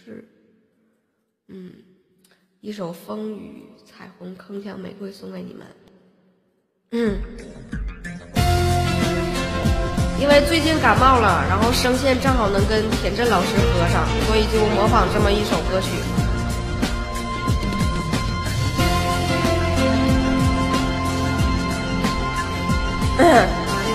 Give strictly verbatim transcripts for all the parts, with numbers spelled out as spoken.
志。嗯，一首《风雨彩虹铿锵玫瑰》送给你们。嗯，因为最近感冒了，然后声线正好能跟田震老师合上，所以就模仿这么一首歌曲。嗯，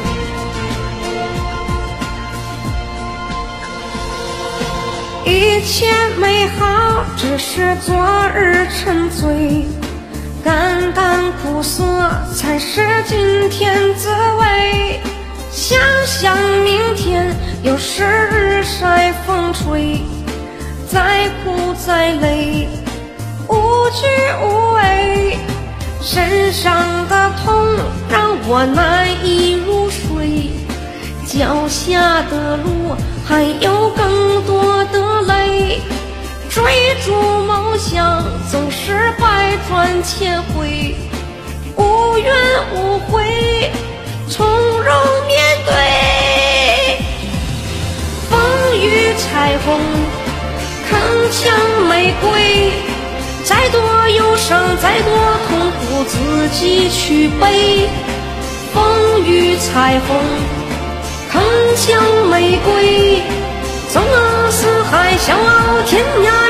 一切美好只是昨日沉醉，淡淡苦涩才是今天滋味。想想明天又是日晒风吹，再苦再累无惧无畏，身上的痛让我难以入睡，脚下的路还有更多的泪，追逐梦想总是百转千回，无怨无悔从容面对。风雨彩虹铿锵玫瑰，再多忧伤再多痛苦自己去背。风雨彩虹铿锵玫瑰，纵横四海笑傲天涯。